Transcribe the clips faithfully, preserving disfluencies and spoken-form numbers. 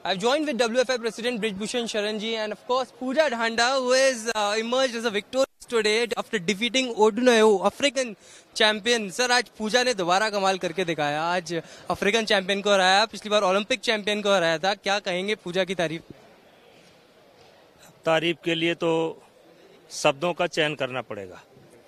I've joined with W F I President Brij Bhushan Sharan Singh and of course Pooja Dhandha, who has uh, emerged as a victorious today after defeating Odunayu, African champion. Sir आज पूजा ने दोबारा कमाल करके दिखाया. आज African champion को हराया, पिछली बार ओलंपिक चैंपियन को हराया था. क्या कहेंगे पूजा की तारीफ? तारीफ के लिए तो शब्दों का चयन करना पड़ेगा,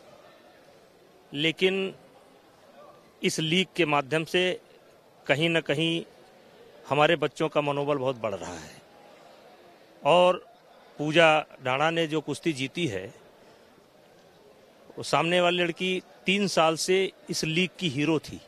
लेकिन इस लीग के माध्यम से कहीं न कहीं हमारे बच्चों का मनोबल बहुत बढ़ रहा है. और पूजा ढाणा ने जो कुश्ती जीती है, वो सामने वाली लड़की तीन साल से इस लीग की हीरो थी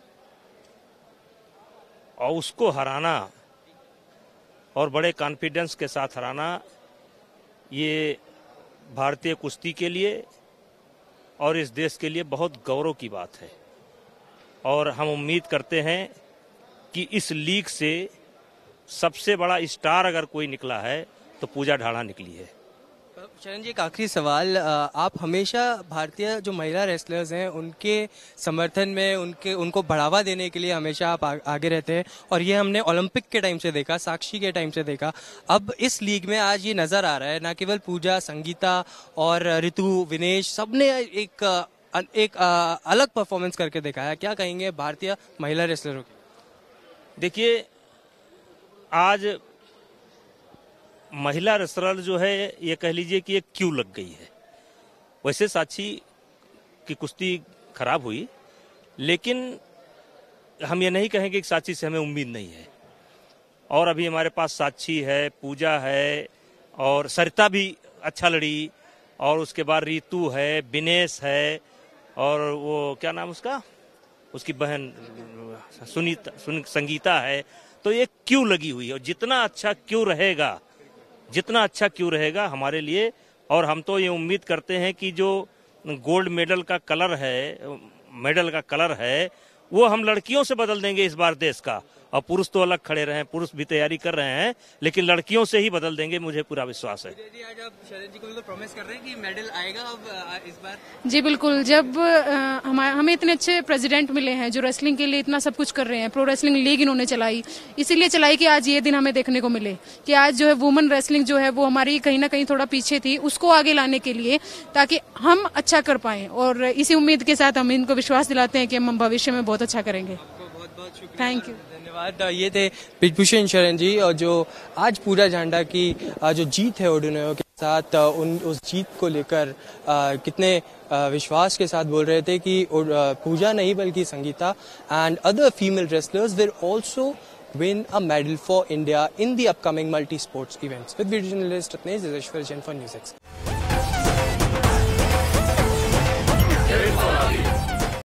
और उसको हराना और बड़े कॉन्फिडेंस के साथ हराना, ये भारतीय कुश्ती के लिए और इस देश के लिए बहुत गौरव की बात है. और हम उम्मीद करते हैं कि इस लीग से सबसे बड़ा स्टार अगर कोई निकला है तो पूजा ढाणा निकली है. शरण जी, एक आखिरी सवाल. आप हमेशा भारतीय जो महिला रेसलर्स हैं उनके समर्थन में, उनके उनको बढ़ावा देने के लिए हमेशा आप आगे रहते हैं और ये हमने ओलंपिक के टाइम से देखा, साक्षी के टाइम से देखा. अब इस लीग में आज ये नजर आ रहा है, ना केवल पूजा, संगीता और ऋतु, विनेश, सबने एक एक अलग परफॉर्मेंस करके दिखाया. क्या कहेंगे भारतीय महिला रेसलरों की? देखिए, आज महिला रेसलर जो है, ये कह लीजिए कि एक क्यू लग गई है. वैसे साक्षी की कुश्ती खराब हुई, लेकिन हम ये नहीं कहेंगे कि साक्षी से हमें उम्मीद नहीं है. और अभी हमारे पास साक्षी है, पूजा है और सरिता भी अच्छा लड़ी, और उसके बाद ऋतु है, विनेश है, और वो क्या नाम उसका, उसकी बहन सुनीता सुन, संगीता है. तो ये क्यू लगी हुई है और जितना अच्छा क्यू रहेगा जितना अच्छा क्यू रहेगा हमारे लिए. और हम तो ये उम्मीद करते हैं कि जो गोल्ड मेडल का कलर है, मेडल का कलर है, वो हम लड़कियों से बदल देंगे इस बार देश का. और पुरुष तो अलग खड़े रहे हैं, पुरुष भी तैयारी कर रहे हैं, लेकिन लड़कियों से ही बदल देंगे, मुझे पूरा विश्वास है. आज आप शरण जी को बिल्कुल प्रॉमिस कर रहे हैं कि मेडल आएगा अब इस बार? जी बिल्कुल. जब हम हमें इतने अच्छे प्रेसिडेंट मिले हैं जो रेसलिंग के लिए इतना सब कुछ कर रहे हैं, प्रो रेसलिंग लीग इन्होंने चलाई, इसीलिए चलाई कि आज ये दिन हमें देखने को मिले कि आज जो है वुमेन रेसलिंग जो है वो हमारी कहीं ना कहीं थोड़ा पीछे थी, उसको आगे लाने के लिए, ताकि हम अच्छा कर पाए. और इसी उम्मीद के साथ हम इनको विश्वास दिलाते हैं कि हम भविष्य में बहुत अच्छा करेंगे. थैंक यू, धन्यवाद. ये थे ब्रिज भूषण शरण जी, और जो आज पूजा ढांडा की जो जीत है ओडुनायो के साथ, उन उस जीत को लेकर कितने विश्वास के साथ बोल रहे थे कि पूजा नहीं बल्कि Sangeeta and other female wrestlers will also win a medal for India in the upcoming multi-sports events. With video journalist Ratnesh, this is Ashwar Jain for News X.